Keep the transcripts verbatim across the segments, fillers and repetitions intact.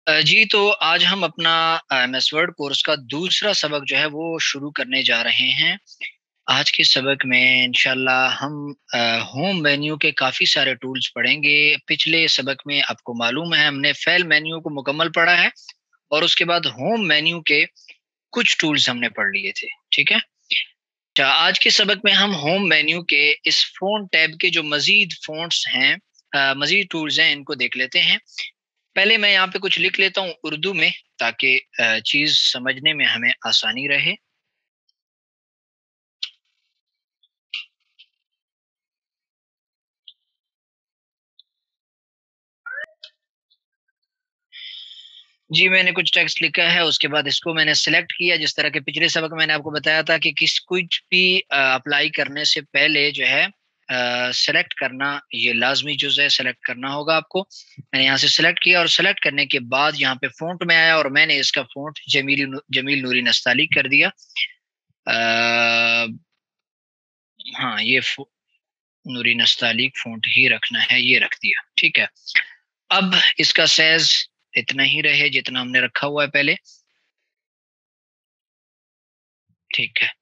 अ, जी, तो आज हम अपना एमएस वर्ड कोर्स का दूसरा सबक जो है वो शुरू करने जा रहे हैं। आज के सबक में इंशाल्लाह हम अ, होम मेन्यू के काफ़ी सारे टूल्स पढ़ेंगे। पिछले सबक में आपको मालूम है हमने फ़ाइल मेन्यू को मुकम्मल पढ़ा है और उसके बाद होम मेन्यू के कुछ टूल्स हमने पढ़ लिए थे, ठीक है? अच्छा, आज के सबक में हम होम मेन्यू के इस फ़ॉन्ट टैब के जो मज़ीद फ़ॉन्ट्स हैं अ, मज़ीद टूल्स हैं इनको देख लेते हैं। पहले मैं यहाँ पे कुछ लिख लेता हूँ उर्दू में ताकि अ, चीज़ समझने में हमें आसानी रहे। जी, मैंने कुछ टेक्स्ट लिखा है, उसके बाद इसको मैंने सेलेक्ट किया जिस तरह के पिछले सबक में मैंने आपको बताया था कि किस कुछ भी अ, अप्लाई करने से पहले जो है अ, सेलेक्ट करना ये लाज़मी जुज़ है, सेलेक्ट करना होगा आपको। मैंने यहाँ से सेलेक्ट किया और सेलेक्ट करने के बाद यहाँ पे फ़ॉन्ट में आया और मैंने इसका फ़ॉन्ट जमीली नू जमील नूरी नस्ताली कर दिया। अ, हाँ, ये फ़ो नूरी नस्तालिक फ़ॉन्ट ही रखना है, ये रख दिया, ठीक है। अब इसका साइज़ इतना ही रहे जितना हमने रखा हुआ है पहले, ठीक है।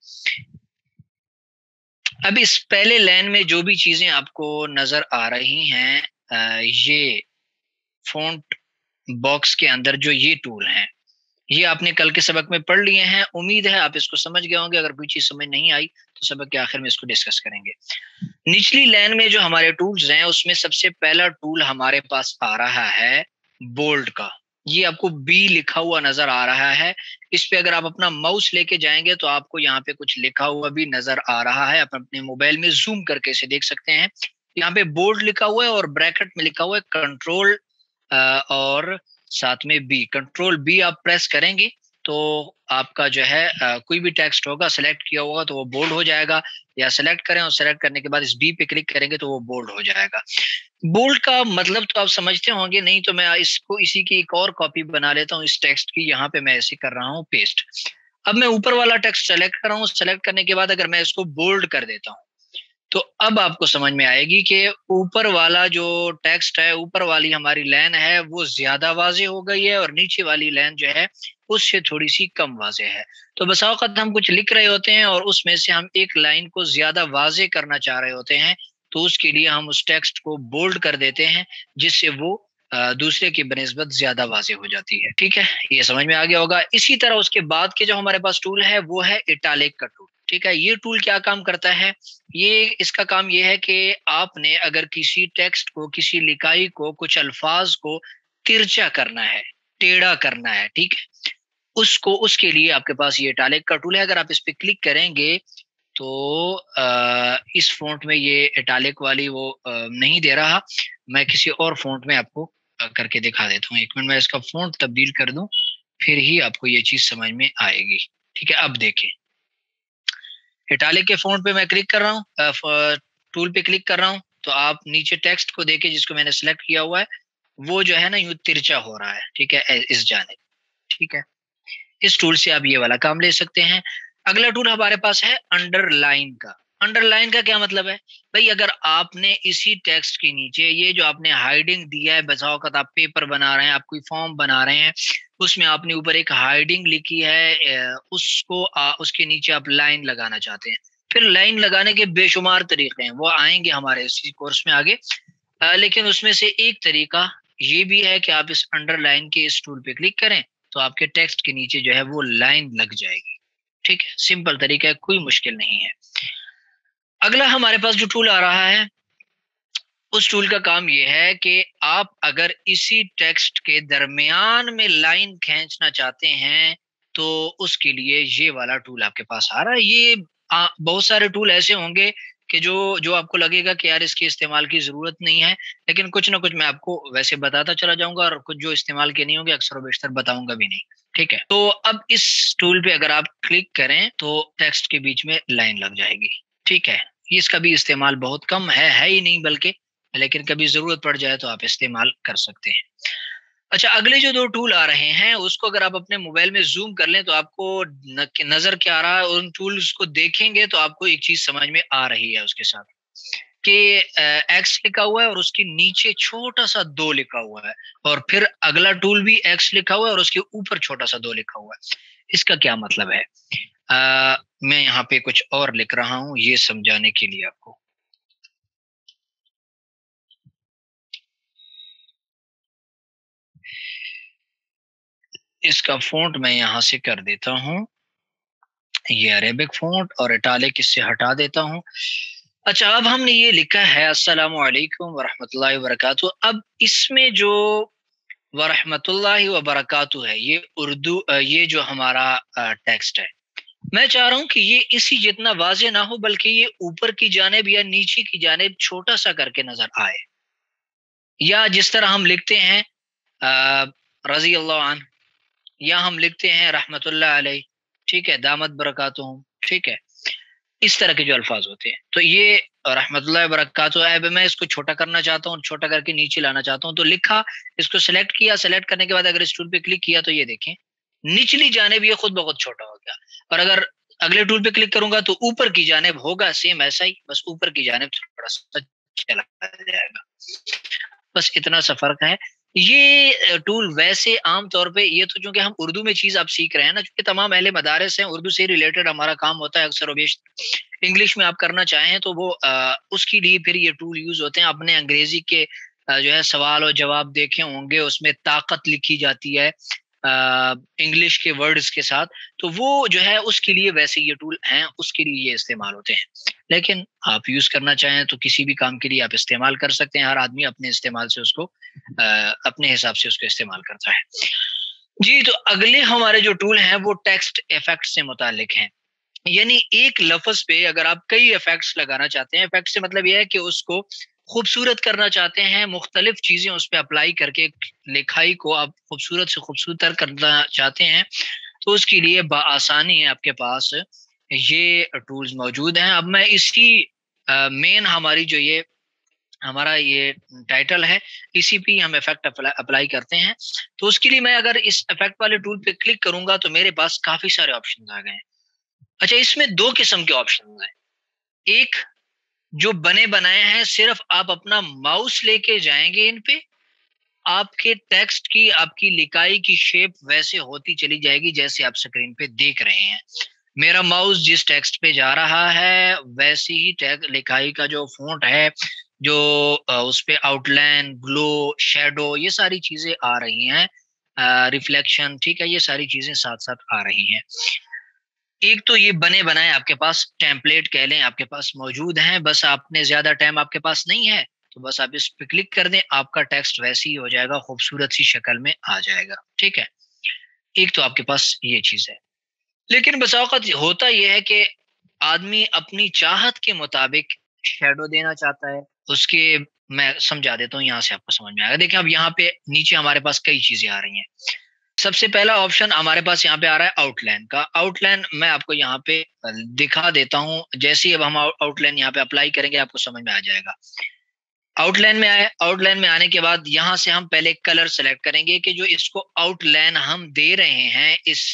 अब इस पहले लाइन में जो भी चीज़ें आपको नज़र आ रही हैं अ, ये फ़ॉन्ट बॉक्स के अंदर जो ये टूल हैं, ये आपने कल के सबक में पढ़ लिए हैं। उम्मीद है आप इसको समझ गए होंगे, अगर कोई चीज़ समझ नहीं आई तो सबक के आखिर में इसको डिस्कस करेंगे। निचली लाइन में जो हमारे टूल्स हैं उसमें सबसे पहला टूल हमारे पास आ रहा है बोल्ड का। ये आपको बी लिखा हुआ नजर आ रहा है। इस पे अगर आप अपना माउस लेके जाएंगे तो आपको यहाँ पे कुछ लिखा हुआ भी नजर आ रहा है। आप अपने मोबाइल में जूम करके इसे देख सकते हैं। यहाँ पे बोल्ड लिखा हुआ है और ब्रैकेट में लिखा हुआ है कंट्रोल और साथ में बी। कंट्रोल बी आप प्रेस करेंगे तो आपका जो है अ, कोई भी टेक्स्ट होगा सेलेक्ट किया होगा तो वो बोल्ड हो जाएगा, या सेलेक्ट करें और सेलेक्ट करने के बाद इस बी पे क्लिक करेंगे तो वो बोल्ड हो जाएगा। बोल्ड का मतलब तो आप समझते होंगे, नहीं तो मैं इसको इसी की एक और कॉपी बना लेता हूँ इस टेक्स्ट की। यहाँ पे मैं ऐसे कर रहा हूँ पेस्ट। अब मैं ऊपर वाला टेक्स्ट सेलेक्ट कर रहा हूँ, सेलेक्ट करने के बाद अगर मैं इसको बोल्ड कर देता हूँ तो अब आपको समझ में आएगी कि ऊपर वाला जो टेक्स्ट है, ऊपर वाली हमारी लाइन है वो ज्यादा वाज़ेह हो गई है और नीचे वाली लाइन जो है उससे थोड़ी सी कम वाज़ेह है। तो बसा औक़ात हम कुछ लिख रहे होते हैं और उसमें से हम एक लाइन को ज्यादा वाज़ेह करना चाह रहे होते हैं, तो उसके लिए हम उस टेक्स्ट को बोल्ड कर देते हैं जिससे वो अ, दूसरे की बनिस्बत ज्यादा वाज़ेह हो जाती है। ठीक है, ये समझ में आ गया होगा। इसी तरह उसके बाद के जो हमारे पास टूल है वो है इटालिक का टूल। ठीक है, ये टूल क्या काम करता है? ये इसका काम ये है कि आपने अगर किसी टेक्स्ट को, किसी लिखाई को, कुछ अल्फाज को तिरछा करना है, टेढ़ा करना है, ठीक है, उसको उसके लिए आपके पास ये इटालिक का टूल है। अगर आप इस पे क्लिक करेंगे तो अ, इस फ़ॉन्ट में ये इटालिक वाली वो अ, नहीं दे रहा। मैं किसी और फ़ॉन्ट में आपको अ, करके दिखा देता हूँ। एक मिनट मैं इसका फ़ॉन्ट तब्दील कर दूँ, फिर ही आपको ये चीज़ समझ में आएगी। ठीक है, अब देखें। इटालिक के फ़ॉन्ट पे मैं क्लिक कर रहा हूँ, अ, फ टूल पे क्लिक कर रहा हूँ, तो आप नीचे टेक्स्ट को देखिए जिसको मैंने सेलेक्ट किया हुआ है, वो जो है ना यूँ तिरछा हो रहा है, ठीक है? ए इस जानिब, ठीक है? इस टूल से आप ये वाला काम ले सकते हैं। अगला टूल हमारे पास है अंडरलाइन का। अंडरलाइन का क्या मतलब है? भई अगर आपने इसी टेक्स्ट के नीचे ये जो आपने हाइडिंग दिया है, बसा औक़ात आप पेपर बना रहे हैं, आप कोई फॉर्म बना रहे हैं, उसमें आपने ऊपर एक हाइडिंग लिखी है, अ, उसको अ, उसके नीचे आप लाइन लगाना चाहते हैं। फिर लाइन लगाने के बेशुमार तरीके हैं, वो आएँगे हमारे इसी कोर्स में आगे। अ, लेकिन उसमें से एक तरीका ये भी है कि आप इस अंडरलाइन के इस टूल पे क्लिक करें, तो आपके टेक्स्ट के नीचे जो है वो लाइन लग जाएगी। ठीक है? सिंपल तरीका है, कोई मुश्किल नहीं है। अगला हमारे पास जो टूल आ रहा है, उस टूल का काम ये है कि आप अगर इसी टेक्स्ट के दरमियान में लाइन खींचना चाहते हैं, तो उसके लिए ये वाला टूल आपके पास आ रहा है। ये अ, बहुत सारे टूल ऐसे होंगे कि जो जो आपको लगेगा कि यार इसके इस्तेमाल की ज़रूरत नहीं है, लेकिन कुछ ना कुछ मैं आपको वैसे बताता चला जाऊँगा और कुछ जो इस्तेमाल के नहीं होंगे अक्सर व बेशतर बताऊँगा भी नहीं। ठीक है? तो अब इस टूल पे अगर आप क्लिक करें, तो टेक्स्ट के बीच में लाइन लग जाएगी। ठीक है? इसका भी इस्तेमाल बहुत कम है, है ही नहीं बल्कि, लेकिन कभी ज़रूरत पड़ जाए तो आप इस्तेमाल कर सकते हैं। अच्छा, अगले जो दो टूल आ रहे हैं उसको अगर आप अपने मोबाइल में ज़ूम कर लें तो आपको न नज़र क्या आ रहा है, उन टूल्स को देखेंगे तो आपको एक चीज़ समझ में आ रही है उसके साथ। कि एक्स लिखा हुआ है और उसके नीचे छोटा सा दो लिखा हुआ है, और फिर अगला टूल भी एक्स लिखा हुआ है और उसके ऊपर छोटा सा दो लिखा हुआ है। इसका क्या मतलब है? आ, मैं यहाँ पे कुछ और लिख रहा हूं ये समझाने के लिए आपको। इसका फ़ॉन्ट मैं यहाँ से कर देता हूँ, ये अरेबिक फ़ॉन्ट, और इटालिक इससे हटा देता हूँ। अच्छा, अब हमने ये लिखा है अस्सलामु अलैकुम वरहमतुल्लाहि वबरकातुहू। अब इसमें जो वरहमतुल्लाहि वबरकातुहू है, ये उर्दू अ, ये जो हमारा अ, टेक्स्ट है, मैं चाह रहा हूँ कि ये इसी जितना वाज़ेह ना हो, बल्कि ये ऊपर की जानिब या नीचे की जानिब छोटा-सा करके नज़र आए। या जिस तरह हम लिखते हैं अ, रज़ी अल्लाह अन्हु, या हम लिखते हैं रहमतुल्लाह अलैह, ठीक है, दामत बरकातुहू, ठीक है, इस तरह के जो अल्फाज होते हैं। तो ये रहमतुल्लाह बरकातुहू है, अब मैं इसको छोटा करना चाहता हूँ, छोटा करके नीचे लाना चाहता हूँ, तो लिखा, इसको सेलेक्ट किया, सेलेक्ट करने के बाद अगर इस टूल पे क्लिक किया तो ये देखें निचली जानिब ये खुद ब खुद छोटा हो गया, और अगर अगले टूल पे क्लिक करूंगा तो ऊपर की जानिब होगा सेम ऐसा ही, बस ऊपर की जानिब थोड़ा सा चला जाएगा। बस इतना सा फर्क है। ये टूल वैसे आम तौर पे, ये तो चूंकि हम उर्दू में चीज आप सीख रहे हैं ना, क्योंकि तमाम अहले मदारिस हैं, उर्दू से रिलेटेड हमारा काम होता है अक्सर और इंग्लिश में आप करना चाहें तो वो आ, उसके लिए फिर ये टूल यूज होते हैं। आपने अंग्रेजी के आ, जो है सवाल और जवाब देखे होंगे, उसमें ताकत लिखी जाती है इंग्लिश के वर्ड्स के साथ, तो वो जो है उसके लिए वैसे ये टूल हैं, उसके लिए ये इस्तेमाल होते हैं। लेकिन आप यूज करना चाहें तो किसी भी काम के लिए आप इस्तेमाल कर सकते हैं, हर आदमी अपने इस्तेमाल से उसको आ, अपने हिसाब से उसको इस्तेमाल करता है। जी, तो अगले हमारे जो टूल हैं वो टेक्स्ट इफेक्ट से मुतालिक हैं। यानी एक लफ्ज पे अगर आप कई इफेक्ट्स लगाना चाहते हैं, इफेक्ट से मतलब यह है कि उसको खूबसूरत करना चाहते हैं, मुख्तलिफ चीजें उस पर अप्लाई करके लिखाई को आप खूबसूरत से खूबसूरत करना चाहते हैं, तो उसके लिए बआसानी है आपके पास ये टूल्स मौजूद हैं। अब मैं इसी मेन हमारी जो ये हमारा ये टाइटल है, इसी पे हम इफेक्ट अप्लाई करते हैं। तो उसके लिए मैं अगर इस इफेक्ट वाले टूल पे क्लिक करूंगा तो मेरे पास काफी सारे ऑप्शन आ गए हैं। अच्छा, इसमें दो किस्म के ऑप्शन हैं। एक जो बने बनाए हैं, सिर्फ आप अपना माउस लेके जाएंगे इन पे, आपके टेक्स्ट की, आपकी लिखाई की शेप वैसे होती चली जाएगी जैसे आप स्क्रीन पे देख रहे हैं। मेरा माउस जिस टेक्स्ट पे जा रहा है वैसी ही टेक्स्ट लिखाई का जो फॉन्ट है, जो उस पे आउटलाइन, ग्लो, शेडो, ये सारी चीजें आ रही हैं, रिफ्लेक्शन, ठीक है, ये सारी चीजें साथ साथ आ रही हैं। एक तो ये बने बनाए आपके पास टेम्पलेट कह लें आपके पास मौजूद हैं, बस आपने ज्यादा टाइम आपके पास नहीं है तो बस आप इस पे क्लिक कर दें, आपका टेक्स्ट वैसे ही हो जाएगा, खूबसूरत सी शक्ल में आ जाएगा, ठीक है। एक तो आपके पास ये चीज है। लेकिन बस औक़ात होता यह है कि आदमी अपनी चाहत के मुताबिक शेडो देना चाहता है, उसके, मैं समझा देता हूँ, यहाँ से आपको समझ में आएगा। देखिए, अब यहाँ पे नीचे हमारे पास कई चीजें आ रही हैं। सबसे पहला ऑप्शन हमारे पास यहाँ पे आ रहा है आउटलाइन का। आउटलाइन मैं आपको यहाँ पे दिखा देता हूँ, जैसे ही अब हम आउटलाइन यहाँ पे अप्लाई करेंगे आपको समझ में आ जाएगा। आउटलाइन में आए, आउटलाइन में आने के बाद यहाँ से हम पहले कलर सेलेक्ट करेंगे कि जो इसको आउटलाइन हम दे रहे हैं इस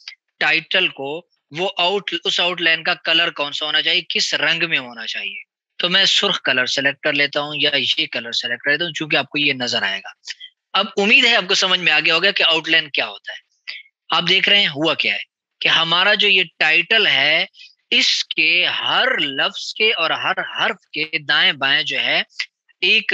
टाइटल को, वो आउट उस आउटलाइन का कलर कौन सा होना चाहिए, किस रंग में होना चाहिए। तो मैं सुर्ख कलर सेलेक्ट कर लेता हूँ या ये कलर सेलेक्ट कर लेता हूँ, चूंकि आपको ये नजर आएगा। अब उम्मीद है आपको समझ में आ गया होगा कि आउटलाइन क्या होता है। आप देख रहे हैं हुआ क्या है कि हमारा जो ये टाइटल है, इसके हर लफ्ज के और हर हर्फ के दाएं बाएं जो है एक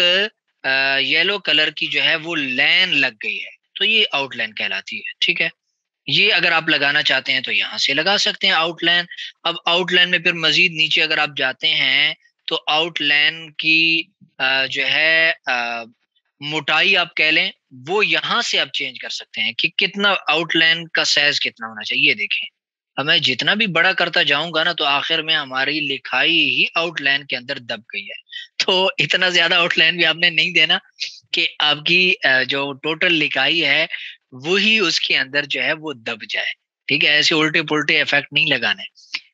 येलो कलर की जो है वो लाइन लग गई है, तो ये आउटलाइन कहलाती है, ठीक है। ये अगर आप लगाना चाहते हैं तो यहाँ से लगा सकते हैं आउटलाइन। अब आउटलाइन में फिर मजीद नीचे अगर आप जाते हैं तो आउटलाइन की अ, जो है अ, मोटाई आप कह लें, वो यहाँ से आप चेंज कर सकते हैं कि कितना आउटलाइन का साइज कितना होना चाहिए। ये देखें, अब मैं जितना भी बड़ा करता जाऊंगा ना तो आखिर में हमारी लिखाई ही आउटलाइन के अंदर दब गई है। तो इतना ज्यादा आउटलाइन भी आपने नहीं देना कि आपकी जो टोटल लिखाई है वही उसके अंदर जो है वो दब जाए, ठीक है। ऐसे उल्टे पुल्टे इफेक्ट नहीं लगाने,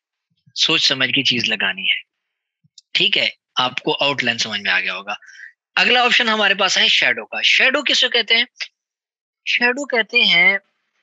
सोच समझ की चीज लगानी है, ठीक है। आपको आउटलाइन समझ में आ गया होगा। अगला ऑप्शन हमारे पास है शैडो का। शैडो किसे कहते हैं? शैडो कहते हैं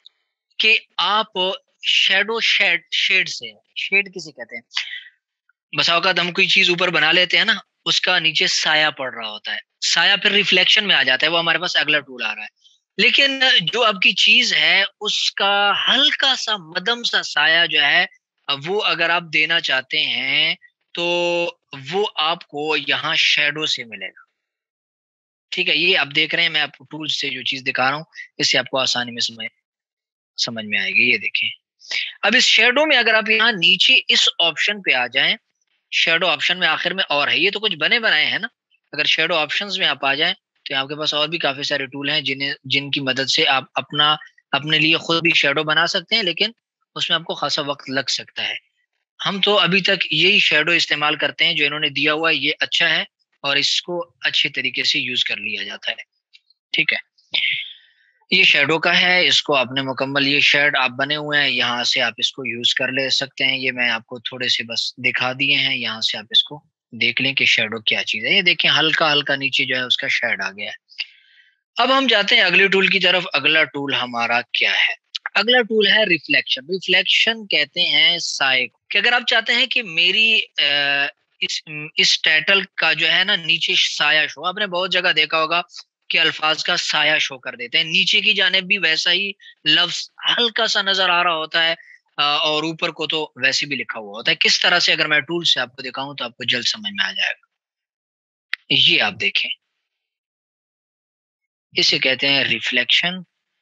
कि आप शैडो शेड शेड से, शेड किसे कहते हैं, बसा औकात हम कोई चीज ऊपर बना लेते हैं ना, उसका नीचे साया पड़ रहा होता है, साया फिर रिफ्लेक्शन में आ जाता है, वो हमारे पास अगला टूल आ रहा है। लेकिन जो आपकी चीज है उसका हल्का सा मध्यम सा साया जो है वो अगर आप देना चाहते हैं तो वो आपको यहाँ शेडो से मिलेगा। ठीक है, ये आप देख रहे हैं, मैं आपको टूल से जो चीज दिखा रहा हूँ इससे आपको आसानी में समझ समझ में आएगी। ये देखें, अब इस शेडो में अगर आप यहाँ नीचे इस ऑप्शन पे आ जाएं, शेडो ऑप्शन में आखिर में और है, ये तो कुछ बने बनाए हैं ना, अगर शेडो ऑप्शंस में आप आ जाएं तो आपके पास और भी काफी सारे टूल हैं जिन्हें जिनकी मदद से आप अपना अपने लिए खुद भी शेडो बना सकते हैं, लेकिन उसमें आपको खासा वक्त लग सकता है। हम तो अभी तक यही शेडो इस्तेमाल करते हैं जो इन्होंने दिया हुआ है, ये अच्छा है और इसको अच्छे तरीके से यूज कर लिया जाता है। ठीक है, ये शेडो का है, इसको आपने मुकम्मल ये शेड आप बने हुए हैं, यहाँ से आप इसको यूज कर ले सकते हैं। ये मैं आपको थोड़े से बस दिखा दिए हैं, यहाँ से आप इसको देख लें कि शेडो क्या चीज है। ये देखें, हल्का हल्का नीचे जो है उसका शेड आ गया है। अब हम जाते हैं अगले टूल की तरफ। अगला टूल हमारा क्या है? अगला टूल है रिफ्लेक्शन। रिफ्लेक्शन कहते हैं साए को, कि अगर आप चाहते हैं कि मेरी आ, इस इस टाइटल का जो है ना नीचे साया शो, आपने बहुत जगह देखा होगा कि अल्फाज का साया शो कर देते हैं, नीचे की जानिब भी वैसा ही लफ्ज हल्का सा नजर आ रहा होता है अ, और ऊपर को तो वैसे भी लिखा हुआ होता है। किस तरह से, अगर मैं टूल से आपको दिखाऊं तो आपको जल्द समझ में आ जाएगा। ये आप देखें, इसे कहते हैं रिफ्लेक्शन।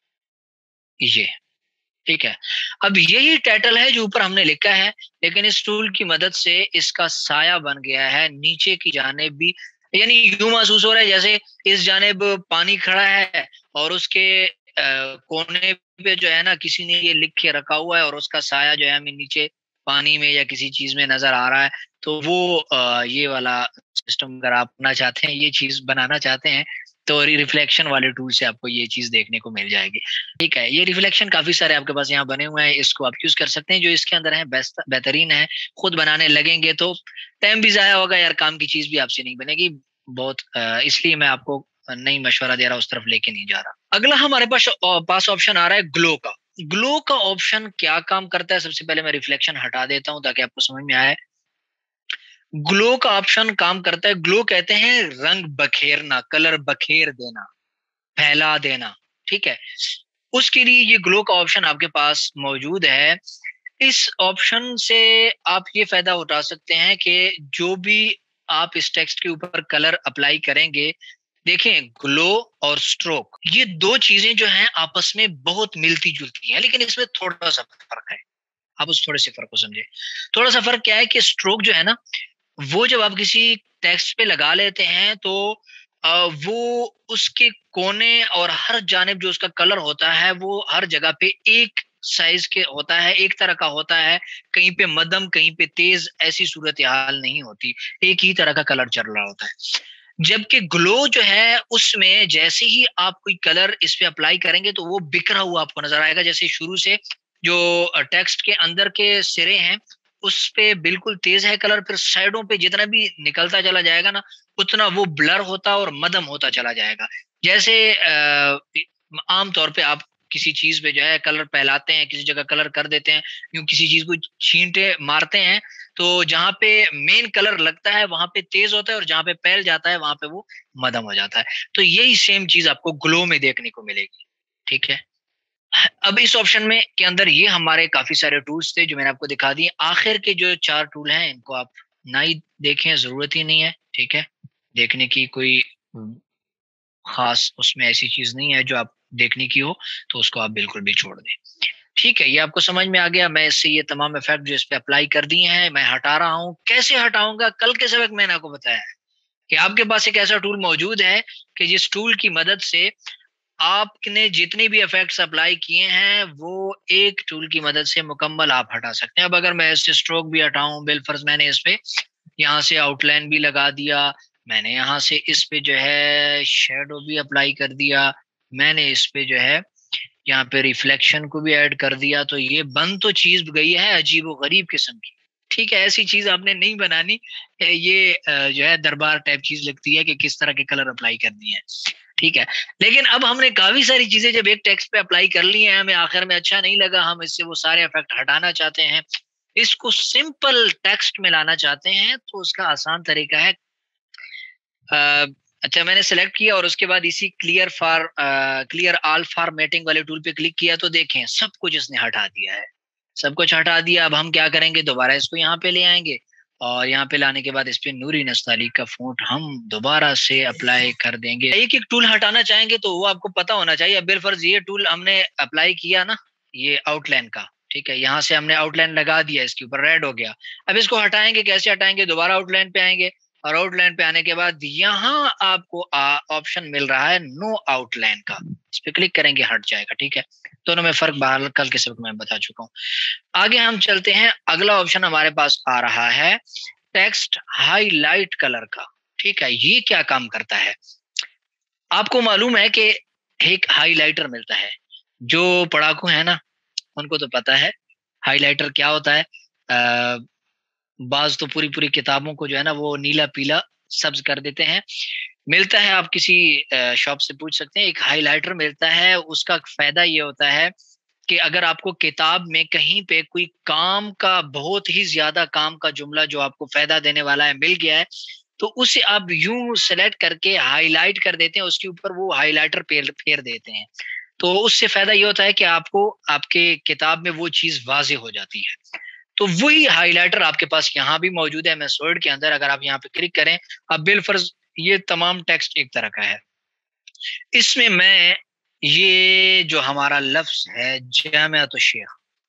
ये ठीक है, अब यही टाइटल है जो ऊपर हमने लिखा है, लेकिन इस टूल की मदद से इसका साया बन गया है नीचे की जानिब भी। यानी यूं महसूस हो रहा है जैसे इस जानिब पानी खड़ा है और उसके आ, कोने पे जो है ना किसी ने ये लिख के रखा हुआ है और उसका साया जो है हमें नीचे पानी में या किसी चीज में नजर आ रहा है। तो वो आ, ये वाला सिस्टम अगर आप अपना चाहते हैं, ये चीज बनाना चाहते हैं, तो रिफ्लेक्शन वाले टूल से आपको ये चीज देखने को मिल जाएगी। ठीक है, ये रिफ्लेक्शन काफी सारे आपके पास यहाँ बने हुए हैं, इसको आप यूज कर सकते हैं। जो इसके अंदर है बेस्ट बेहतरीन है, खुद बनाने लगेंगे तो टाइम भी जाया होगा यार, काम की चीज भी आपसे नहीं बनेगी बहुत, इसलिए मैं आपको नहीं मशवरा दे रहा, उस तरफ लेके नहीं जा रहा। अगला हमारे पास पास ऑप्शन आ रहा है ग्लो का। ग्लो का ऑप्शन क्या काम करता है? सबसे पहले मैं रिफ्लेक्शन हटा देता हूँ ताकि आपको समझ में आए। ग्लो का ऑप्शन काम करता है, ग्लो कहते हैं रंग बखेरना, कलर बखेर देना, फैला देना। ठीक है, उसके लिए ये ग्लो का ऑप्शन आपके पास मौजूद है। इस ऑप्शन से आप ये फायदा उठा सकते हैं कि जो भी आप इस टेक्स्ट के ऊपर कलर अप्लाई करेंगे, देखें ग्लो और स्ट्रोक ये दो चीजें जो हैं आपस में बहुत मिलती जुलती हैं, लेकिन इसमें थोड़ा सा फर्क है। आप उस थोड़े से फर्क को समझे। थोड़ा सा फर्क क्या है कि स्ट्रोक जो है ना, वो जब आप किसी टेक्स्ट पे लगा लेते हैं तो अ, वो उसके कोने और हर जानिब जो उसका कलर होता है वो हर जगह पे एक साइज के होता है, एक तरह का होता है, कहीं पे मध्यम कहीं पे तेज, ऐसी सूरत हाल नहीं होती, एक ही तरह का कलर चल रहा होता है। जबकि ग्लो जो है उसमें जैसे ही आप कोई कलर इस पे अप्लाई करेंगे तो वो बिखरा हुआ आपको नजर आएगा, जैसे शुरू से जो टेक्स्ट के अंदर के सिरे हैं उस पे बिल्कुल तेज है कलर, फिर साइडों पे जितना भी निकलता चला जाएगा ना उतना वो ब्लर होता और मदम होता चला जाएगा। जैसे आम तौर पे आप किसी चीज पे जो है कलर फैलाते हैं, किसी जगह कलर कर देते हैं, यूं किसी चीज को छींटे मारते हैं तो जहाँ पे मेन कलर लगता है वहां पे तेज होता है और जहाँ पे फैल जाता है वहां पे वो मदम हो जाता है। तो यही सेम चीज आपको ग्लो में देखने को मिलेगी। ठीक है, अब इस ऑप्शन में के अंदर ये हमारे काफी सारे टूल्स थे जो मैंने आपको दिखा दिए। आखिर के जो चार टूल हैं इनको आप ना ही देखें, जरूरत ही नहीं है। ठीक है, देखने की कोई खास उसमें ऐसी चीज नहीं है जो आप देखने की हो, तो उसको आप बिल्कुल भी छोड़ दें। ठीक है, ये आपको समझ में आ गया। मैं इससे ये तमाम इफेक्ट जो इस पे अप्लाई कर दिए हैं मैं हटा रहा हूँ। कैसे हटाऊंगा? कल के सबक मैंने आपको बताया है कि आपके पास एक ऐसा टूल मौजूद है कि जिस टूल की मदद से आपने जितने भी इफेक्ट्स अप्लाई किए हैं वो एक टूल की मदद से मुकम्मल आप हटा सकते हैं। अब अगर मैं इससे स्ट्रोक भी हटाऊं, बिलफर्ज मैंने इस पे यहाँ से आउटलाइन भी लगा दिया, मैंने यहाँ से इस पे जो है शेडो भी अप्लाई कर दिया, मैंने इस पे जो है यहाँ पे रिफ्लेक्शन को भी ऐड कर दिया, तो ये बन तो चीज गई है अजीब व गरीब किस्म की। ठीक है, ऐसी चीज आपने नहीं बनानी। ये अ, जो है दरबार टाइप चीज लगती है कि किस तरह के कलर अप्लाई कर दिए हैं। ठीक है, लेकिन अब हमने काफी सारी चीजें जब एक टेक्स्ट पे अप्लाई कर ली हैं, हमें आखिर में अच्छा नहीं लगा, हम इससे वो सारे इफेक्ट हटाना चाहते हैं, इसको सिंपल टेक्स्ट में लाना चाहते हैं, तो उसका आसान तरीका है अच्छा, मैंने सेलेक्ट किया और उसके बाद इसी clear for clear all formatting वाले टूल पे क्लिक किया तो देखें सब कुछ इसने हटा दिया है, सब कुछ हटा दिया। अब हम क्या करेंगे, दोबारा इसको यहाँ पे ले आएंगे और यहाँ पे लाने के बाद इस पे नूरी नस्ताली का फॉन्ट हम दोबारा से अप्लाई कर देंगे। एक एक टूल हटाना चाहेंगे तो वो आपको पता होना चाहिए। अब बिलफर्ज ये टूल हमने अप्लाई किया ना, ये आउटलाइन का, ठीक है, यहाँ से हमने आउटलाइन लगा दिया, इसके ऊपर रेड हो गया। अब इसको हटाएंगे, कैसे हटाएंगे, दोबारा आउटलाइन पे आएंगे और आउटलाइन पे आने के बाद यहाँ आपको ऑप्शन मिल रहा है नो आउटलाइन का, इस पे क्लिक करेंगे, हट जाएगा। ठीक है, दोनों में फर्क बाहर कल के सबक में बता चुका हूँ। आगे हम चलते हैं, अगला ऑप्शन हमारे पास आ रहा है टेक्स्ट हाईलाइट कलर का। ठीक है, ये क्या काम करता है, आपको मालूम है कि एक हाईलाइटर मिलता है, जो पढ़ाकू है ना उनको तो पता है हाईलाइटर क्या होता है। आ, बाज तो पूरी पूरी किताबों को जो है ना वो नीला पीला सब्ज कर देते हैं। मिलता है, आप किसी शॉप से पूछ सकते हैं, एक हाइलाइटर मिलता है। उसका फायदा ये होता है कि अगर आपको किताब में कहीं पे कोई काम का, बहुत ही ज्यादा काम का जुमला जो आपको फायदा देने वाला है मिल गया है, तो उसे आप यूं सेलेक्ट करके हाईलाइट कर देते हैं, उसके ऊपर वो हाईलाइटर फेर फेर देते हैं। तो उससे फायदा ये होता है कि आपको आपके किताब में वो चीज वाजे हो जाती है। तो वही हाइलाइटर आपके पास यहाँ भी मौजूद है मेसवर्ड के अंदर। अगर आप यहाँ पे क्लिक करें, अब बिलफर्ज ये तमाम टेक्स्ट एक तरह का है, इसमें मैं ये जो हमारा लफ्ज है जामिअत शेख,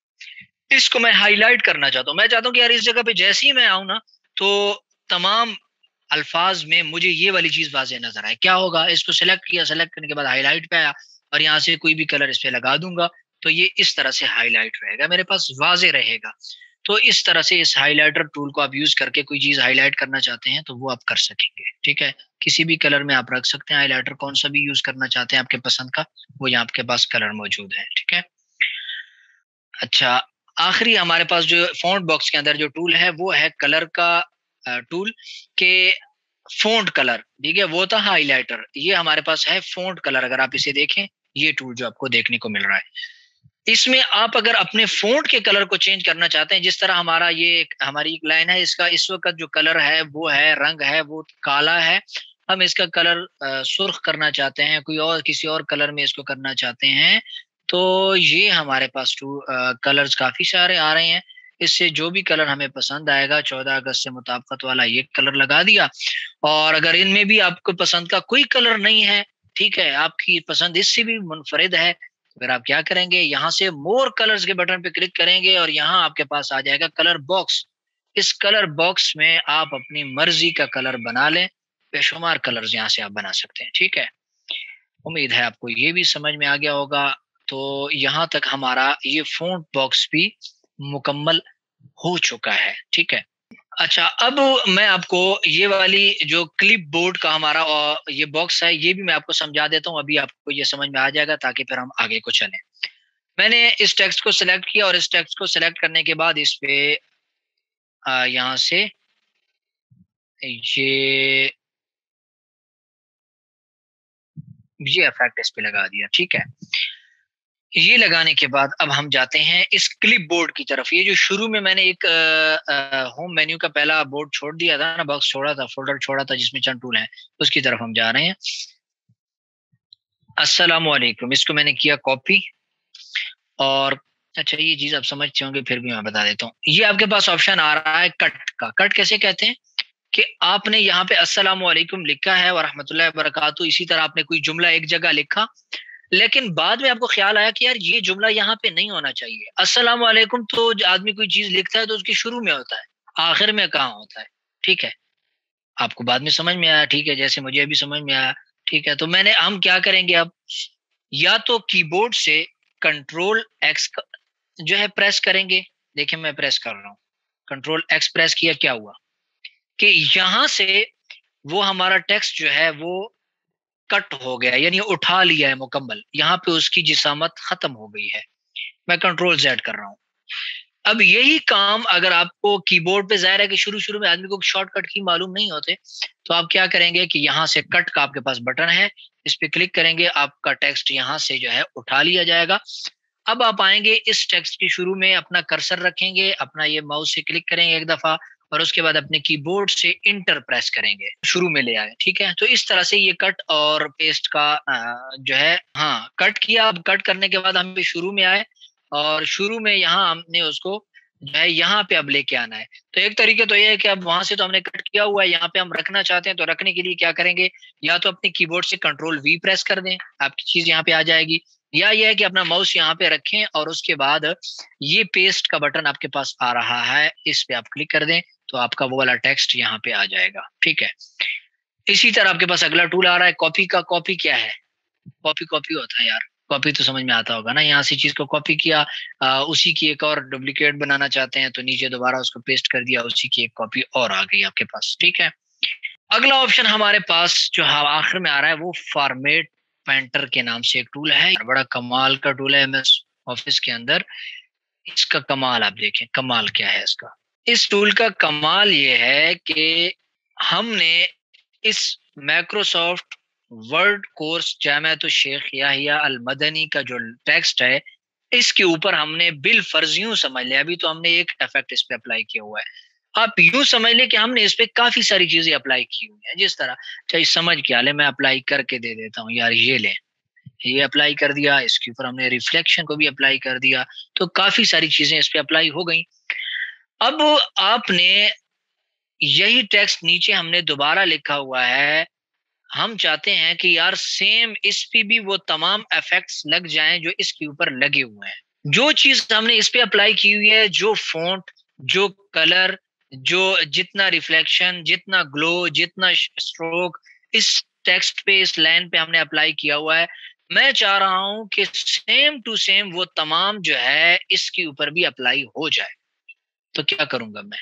इसको मैं हाईलाइट करना चाहता हूँ। मैं चाहता हूँ कि यार इस जगह पे जैसे ही मैं आऊँ ना तो तमाम अल्फाज में मुझे ये वाली चीज वाजे नजर आए। क्या होगा, इसको सेलेक्ट किया, सेलेक्ट करने के बाद हाईलाइट पे आया और यहाँ से कोई भी कलर इस पे लगा दूंगा तो ये इस तरह से हाईलाइट रहेगा, मेरे पास वाजे रहेगा। तो इस तरह से इस हाइलाइटर टूल को आप यूज करके कोई चीज हाईलाइट करना चाहते हैं तो वो आप कर सकेंगे। ठीक है, किसी भी कलर में आप रख सकते हैं हाइलाइटर, कौन सा भी यूज करना चाहते हैं आपके पसंद का, वो यहाँ आपके पास कलर मौजूद है। ठीक है, अच्छा, आखिरी हमारे पास जो फॉन्ट बॉक्स के अंदर जो टूल है वो है कलर का टूल के फॉन्ट कलर। ठीक है, वो था हाइलाइटर, ये हमारे पास है फॉन्ट कलर। अगर आप इसे देखें, ये टूल जो आपको देखने को मिल रहा है, इसमें आप अगर अपने फॉन्ट के कलर को चेंज करना चाहते हैं, जिस तरह हमारा ये एक, हमारी एक लाइन है, इसका इस वक्त जो कलर है वो है, रंग है वो काला है, हम इसका कलर सुर्ख करना चाहते हैं, कोई और किसी और कलर में इसको करना चाहते हैं, तो ये हमारे पास टू कलर्स काफी सारे आ रहे हैं। इससे जो भी कलर हमें पसंद आएगा, चौदह अगस्त से मुताबिकत वाला ये कलर लगा दिया। और अगर इनमें भी आपको पसंद का कोई कलर नहीं है, ठीक है, आपकी पसंद इससे भी मुनफरिद है, अगर आप क्या करेंगे, यहाँ से मोर कलर्स के बटन पे क्लिक करेंगे और यहाँ आपके पास आ जाएगा कलर बॉक्स। इस कलर बॉक्स में आप अपनी मर्जी का कलर बना लें, बेशुमार कलर्स यहाँ से आप बना सकते हैं। ठीक है, उम्मीद है आपको ये भी समझ में आ गया होगा। तो यहाँ तक हमारा ये फॉन्ट बॉक्स भी मुकम्मल हो चुका है। ठीक है, अच्छा, अब मैं आपको ये वाली जो क्लिप बोर्ड का हमारा अ, ये बॉक्स है, ये भी मैं आपको समझा देता हूँ, अभी आपको ये समझ में आ जाएगा ताकि फिर हम आगे को चलें। मैंने इस टेक्स्ट को सिलेक्ट किया और इस टेक्स्ट को सिलेक्ट करने के बाद इस पे अ, यहाँ से ये ये इफेक्ट इस पे लगा दिया। ठीक है, ये लगाने के बाद अब हम जाते हैं इस क्लिप बोर्ड की तरफ। ये जो शुरू में मैंने एक होम मेन्यू का पहला बोर्ड छोड़ दिया था ना, बॉक्स छोड़ा था, फोल्डर छोड़ा था जिसमें चंद टूल हैं, उसकी तरफ हम जा रहे हैं। अस्सलाम वालेकुम, इसको मैंने किया कॉपी और अच्छा, ये चीज आप समझते होंगे फिर भी मैं बता देता हूँ। ये आपके पास ऑप्शन आ रहा है कट का। कट कैसे कहते हैं कि आपने यहाँ पे अस्सलाम वालेकुम लिखा है और रहमतुल्लाहि व बरकातहू, इसी तरह आपने कोई जुमला एक जगह लिखा, लेकिन बाद में आपको ख्याल आया कि यार ये जुमला यहाँ पे नहीं होना चाहिए। अस्सलाम वालेकुम तो आदमी कोई चीज लिखता है तो उसके शुरू में होता है, आखिर में कहाँ होता है। ठीक है, आपको बाद में समझ में आया, ठीक है, जैसे मुझे अभी समझ में आया। ठीक है, तो मैंने हम क्या करेंगे अब, या तो कीबोर्ड से कंट्रोल एक्स जो है प्रेस करेंगे। देखिए मैं प्रेस कर रहा हूँ, कंट्रोल एक्स प्रेस किया, क्या हुआ कि यहां से वो हमारा टेक्स्ट जो है वो कट हो गया, यानी उठा लिया है मुकम्मल, यहाँ पे उसकी जिसामत खत्म हो गई है। मैं कंट्रोल जेड कर रहा हूँ। अब यही काम अगर आपको कीबोर्ड पे, जाहिर है कि शुरू शुरू में आदमी को शॉर्टकट की मालूम नहीं होते, तो आप क्या करेंगे कि यहाँ से कट का आपके पास बटन है, इस पे क्लिक करेंगे, आपका टेक्स्ट यहाँ से जो है उठा लिया जाएगा। अब आप आएंगे इस टेक्स्ट के शुरू में, अपना कर्सर रखेंगे, अपना ये माउस से क्लिक करेंगे एक दफा और उसके बाद अपने कीबोर्ड से इंटर प्रेस करेंगे, शुरू में ले आए, ठीक है। तो इस तरह से ये कट और पेस्ट का अ, जो है, हाँ कट किया। अब कट करने के बाद हम भी शुरू में आए और शुरू में यहाँ हमने उसको जो है यहाँ पे अब लेके आना है। तो एक तरीके तो ये है कि अब वहां से तो हमने कट किया हुआ है, यहाँ पे हम रखना चाहते हैं, तो रखने के लिए क्या करेंगे, या तो अपने कीबोर्ड से कंट्रोल वी प्रेस कर दें, आपकी चीज यहाँ पे आ जाएगी, या यह है कि अपना माउस यहाँ पे रखें और उसके बाद ये पेस्ट का बटन आपके पास आ रहा है, इस पे आप क्लिक कर दें तो आपका वो वाला टेक्स्ट यहाँ पे आ जाएगा, ठीक है। इसी तरह आपके पास अगला टूल आ रहा है कॉपी का। कॉपी क्या है? कॉपी कॉपी होता है यार, कॉपी तो समझ में आता होगा ना। यहाँ से चीज को कॉपी किया, आ, उसी की एक और डुप्लीकेट बनाना चाहते हैं तो नीचे दोबारा उसको पेस्ट कर दिया, उसी की एक कॉपी और आ गई आपके पास, ठीक है। अगला ऑप्शन हमारे पास जो आखिर में आ रहा है वो फॉर्मेट पेंटर के नाम से एक टूल है, बड़ा कमाल का टूल है एम एस ऑफिस के अंदर। इसका कमाल आप देखें, कमाल क्या है इसका। इस टूल का कमाल ये है कि हमने इस Microsoft Word course Jamiatul Sheikh Yahya Al Madani का जो टेक्स्ट है, इसके ऊपर हमने बिल फर्ज यूं समझ लिया, अभी तो हमने एक इफेक्ट इस पे अप्लाई किया हुआ है, आप यूं समझ लें कि हमने इस पे काफी सारी चीजें अप्लाई की हुई हैं। जिस तरह चाहे समझ क्या ले, मैं अप्लाई करके दे देता हूँ यार, ये ले, ये अप्लाई कर दिया, इसके ऊपर हमने रिफ्लेक्शन को भी अप्लाई कर दिया, तो काफी सारी चीजें इस पे अप्लाई हो गई। अब आपने यही टेक्स्ट नीचे हमने दोबारा लिखा हुआ है, हम चाहते हैं कि यार सेम इस पे भी वो तमाम इफेक्ट्स लग जाएं जो इसके ऊपर लगे हुए हैं। जो चीज हमने इस पे अप्लाई की हुई है, जो फॉन्ट, जो कलर, जो जितना रिफ्लेक्शन, जितना ग्लो, जितना स्ट्रोक इस टेक्स्ट पे, इस लाइन पे हमने अप्लाई किया हुआ है, मैं चाह रहा हूं कि सेम टू सेम वो तमाम जो है इसके ऊपर भी अप्लाई हो जाए। तो क्या करूंगा मैं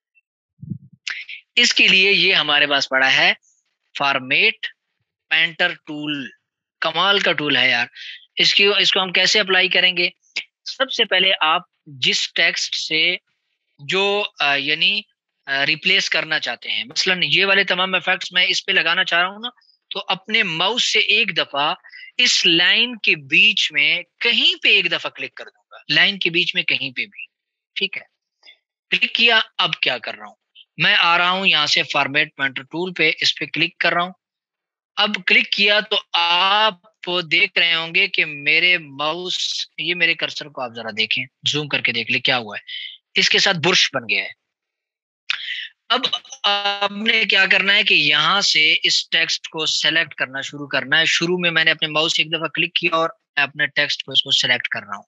इसके लिए? ये हमारे पास पड़ा है फॉर्मेट पेंटर टूल। कमाल का टूल है यार। इसकी इसको हम कैसे अप्लाई करेंगे? सबसे पहले आप जिस टेक्स्ट से जो अ, यानी रिप्लेस करना चाहते हैं, मसलन ये वाले तमाम इफेक्ट्स मैं इस पे लगाना चाह रहा हूं ना, तो अपने माउस से एक दफा इस लाइन के बीच में कहीं पे एक दफा क्लिक कर दूंगा, लाइन के बीच में कहीं पे भी, ठीक है। क्लिक किया, अब क्या कर रहा हूं, मैं आ रहा हूं यहाँ से फॉर्मेट पेंटर टूल पे, इस पे क्लिक कर रहा हूं। अब क्लिक किया तो आप देख रहे होंगे कि मेरे माउस, ये मेरे कर्सर को आप जरा देखें, जूम करके देख ले क्या हुआ है, इसके साथ बुर्श बन गया है। अब आपने क्या करना है कि यहाँ से इस टेक्स्ट को सेलेक्ट करना शुरू करना है। शुरू में मैंने अपने माउस से एक दफा क्लिक किया और मैं अपने टेक्स्ट को इसको सेलेक्ट कर रहा हूँ।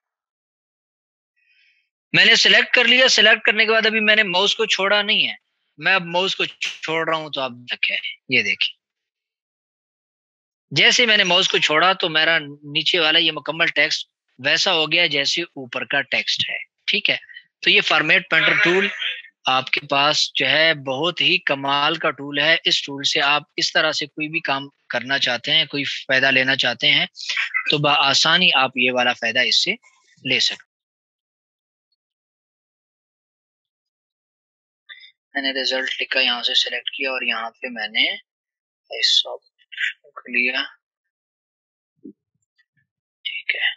मैंने सेलेक्ट कर लिया, सेलेक्ट करने के बाद अभी मैंने माउस को छोड़ा नहीं है, मैं अब माउस को छोड़ रहा हूं तो आप देखें, ये देखिए, जैसे मैंने माउस को छोड़ा तो मेरा नीचे वाला ये मुकम्मल टेक्स्ट वैसा हो गया जैसे ऊपर का टेक्स्ट है, ठीक है। तो ये फॉर्मेट पेंटर टूल आपके पास जो है बहुत ही कमाल का टूल है। इस टूल से आप इस तरह से कोई भी काम करना चाहते हैं, कोई फायदा लेना चाहते हैं, तो बआसानी आप ये वाला फायदा इससे ले सकते। मैंने रिजल्ट लिखा, यहाँ से सिलेक्ट किया और यहाँ पे मैंने इस ऑप्शन को लिया, ठीक है।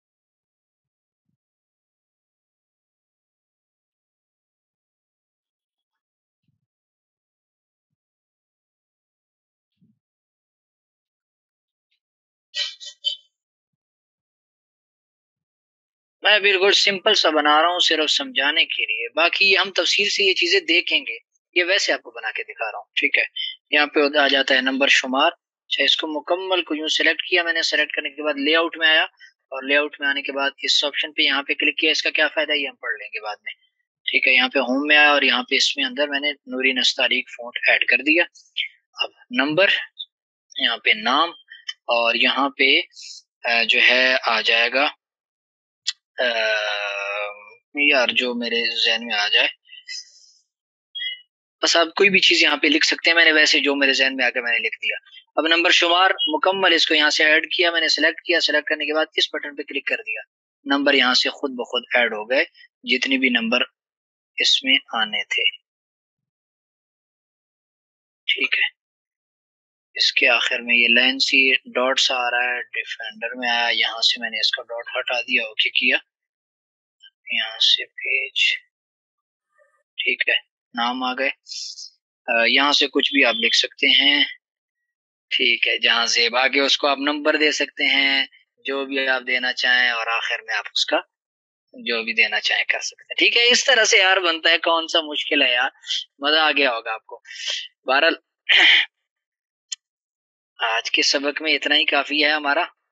मैं बिल्कुल सिंपल सा बना रहा हूँ सिर्फ समझाने के लिए, बाकी हम तफसील से ये चीजें देखेंगे, ये वैसे आपको बना के दिखा रहा हूँ, ठीक है। यहाँ पे आ जाता है नंबर शुमार। अच्छा, इसको मुकम्मल को यूं सेलेक्ट किया मैंने, सेलेक्ट करने के बाद लेआउट में आया और लेआउट में आने के बाद इस ऑप्शन पे यहाँ पे क्लिक किया। इसका क्या फायदा ये हम पढ़ लेंगे बाद में, ठीक है। यहाँ पे होम में आया और यहाँ पे इसमें अंदर मैंने नूरी नस्तारीक फॉन्ट ऐड कर दिया। अब नंबर, यहाँ पे नाम, और यहाँ पे जो है आ जाएगा यार जो मेरे जहन में आ जाए, बस आप कोई भी चीज यहाँ पे लिख सकते हैं, मैंने वैसे जो मेरे जहन में आकर मैंने लिख दिया। अब नंबर शुमार मुकम्मल, इसको यहाँ से ऐड किया मैंने, सेलेक्ट किया, सेलेक्ट करने के बाद इस बटन पे क्लिक कर दिया, नंबर यहाँ से खुद ब खुद ऐड हो गए जितने भी नंबर इसमें आने थे, ठीक है। इसके आखिर में ये लाइन सी डॉट्स आ रहा है, डिफेंडर में आया, यहाँ से मैंने इसका डॉट हटा दिया, ओके किया, यहाँ से पेज, ठीक है। नाम आ गए। यहाँ से कुछ भी आप लिख सकते हैं, ठीक है। जहां से आगे उसको आप नंबर दे सकते हैं, जो भी आप देना चाहें, और आखिर में आप उसका जो भी देना चाहें कर सकते हैं। ठीक है, इस तरह से यार बनता है। कौन सा मुश्किल है यार, मजा आ गया होगा आपको। बहरहाल आज के सबक में इतना ही काफी है हमारा।